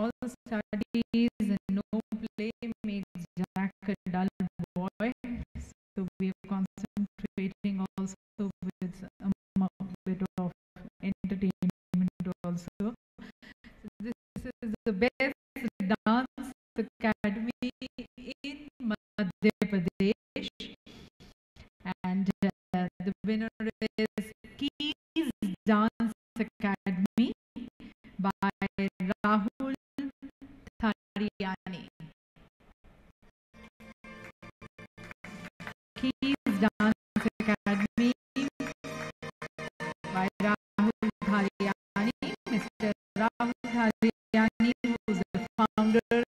all studies and no play makes Jack a dull boy. So we are concentrating also with a bit of entertainment also. This is the best dance academy in Madhya Pradesh, and the winner is Keys Dance Academy by Rahul, Thahryani. Keys Dance Academy by Rahul Thahryani. Mr. Rahul Thahryani, who is the founder